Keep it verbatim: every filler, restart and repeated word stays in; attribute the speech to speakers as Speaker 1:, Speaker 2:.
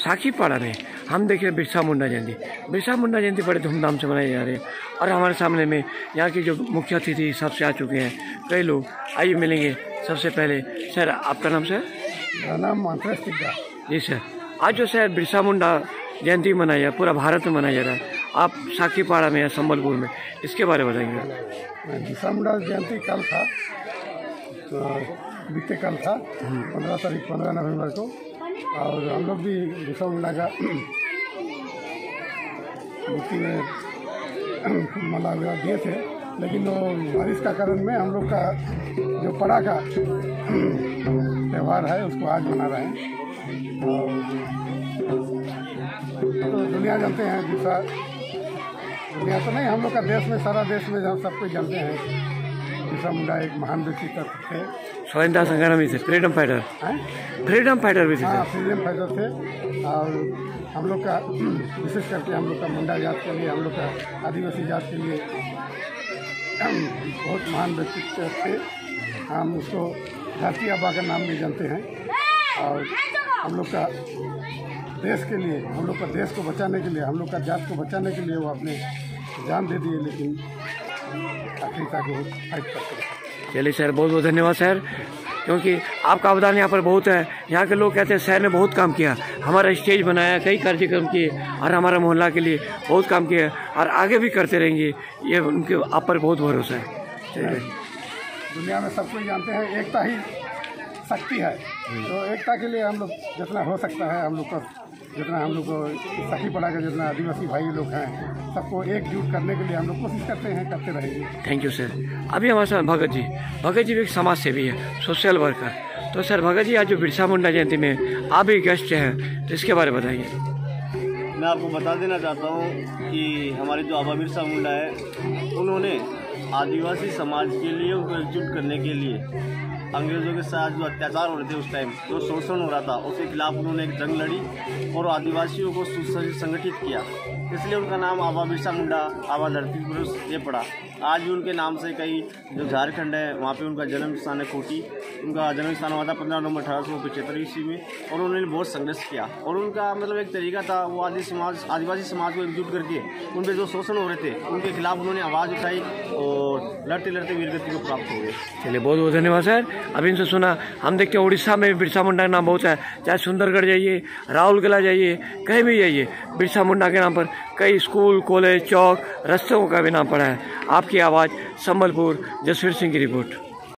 Speaker 1: साखीपाड़ा में हम देख रहे हैं बिरसा मुंडा जयंती। बिरसा मुंडा जयंती बड़े धूमधाम से मनाई जा रही है और हमारे सामने में यहाँ के जो मुख्य अतिथि सबसे आ चुके हैं, कई लोग आइए मिलेंगे। सबसे पहले सर आपका नाम सर?
Speaker 2: मेरा नाम मानस टिग्गा।
Speaker 1: जी सर, आज जो सर बिरसा मुंडा जयंती मनाया जा पूरा भारत में मनाया जा रहा है, आप साखीपाड़ा में या संबलपुर में, इसके बारे में बताएंगे।
Speaker 2: बिरसा मुंडा जयंती कल था, तो बीते कल था पंद्रह तारीख पंद्रह नवंबर को, और हम लोग भी बिरसा मुंडा का मूर्ति में माला वगैरह दिए थे, लेकिन वो बारिश का कारण में हम लोग का जो पड़ा का त्यौहार है उसको आज मना रहे हैं। तो दुनिया जानते हैं बिरसा, दुनिया तो नहीं, हम लोग का देश में, सारा देश में जहाँ सब कोई जानते हैं बिरसा मुंडा एक महान व्यक्तित्व थे,
Speaker 1: स्वतंत्रता संग्रामी थे, फ्रीडम फाइटर हैं, फ्रीडम फाइटर भी थे।
Speaker 2: हाँ, फ्रीडम फाइटर थे। और हम लोग का विशेष करके हम लोग का मुंडा जात के लिए, हम लोग का आदिवासी जात के लिए बहुत महान व्यक्तित्व थे। हम उसको धरती आबा का नाम भी जानते हैं, और हम लोग का देश के लिए, हम लोग का देश को बचाने के लिए, हम लोग का जात को बचाने के लिए वो अपने जान दे दिए, लेकिन आखिर तक वो फाइट करते हैं।
Speaker 1: चलिए सर, बहुत बहुत धन्यवाद सर, क्योंकि आपका अवदान यहाँ पर बहुत है। यहाँ के लोग कहते हैं शहर ने बहुत काम किया, हमारा स्टेज बनाया, कई कार्यक्रम किए और हमारा मोहल्ला के लिए बहुत काम किया और आगे भी करते रहेंगे, ये उनके आप पर बहुत भरोसा है। चलिए,
Speaker 2: दुनिया में सब कोई जानते हैं एकता ही शक्ति है, तो एकता के लिए हम लोग जितना हो सकता है, हम लोग को जितना हम लोग को साखीपाड़ा के जितना आदिवासी भाई लोग हैं, सबको एकजुट करने के लिए हम लोग कोशिश करते हैं, करते रहेंगे।
Speaker 1: Thank you sir. अभी हमारे साथ भगत जी, भगत जी भी एक समाज सेवी है, सोशल वर्कर। तो सर भगत जी, आज जो बिरसा मुंडा जयंती में आप भी गेस्ट हैं, तो इसके बारे में बताइए।
Speaker 3: मैं आपको बता देना चाहता हूँ कि हमारे जो आबा बिरसा मुंडा है, उन्होंने आदिवासी समाज के लिए, उनको एकजुट करने के लिए अंग्रेज़ों के साथ जो अत्याचार हो रहे थे उस टाइम, जो शोषण हो रहा था, उसके खिलाफ उन्होंने एक जंग लड़ी और आदिवासियों को संगठित किया। इसलिए उनका नाम आबा बिरसा मुंडा, आबा धरती पुरुष ये पड़ा। आज भी उनके नाम से कई जो झारखंड है वहाँ पे उनका जन्म स्थान है कोटी, उनका जन्म स्थान हुआ था पंद्रह नवंबर अठारह सौ पचहत्तर ईस्वी में, और उन्होंने बहुत संघर्ष किया। और उनका मतलब एक तरीका था, वो आदि समाज आदिवासी समाज को एकजुट करके उन पर जो शोषण हो रहे थे उनके खिलाफ उन्होंने आवाज़ उठाई और लड़ते लड़ते वीरगति को प्राप्त हो गए।
Speaker 1: चलिए, बहुत बहुत धन्यवाद सर। अभी इनसे सुना, हम देखते हैं उड़ीसा में भी बिरसा मुंडा का नाम बहुत है, चाहे सुंदरगढ़ जाइए, राउरकेला जाइए, कहीं भी जाइए, बिरसा मुंडा के नाम पर कई स्कूल, कॉलेज, चौक, रस्तों का भी नाम पड़ा है। आपकी आवाज़, संबलपुर, जसवीर सिंह की रिपोर्ट।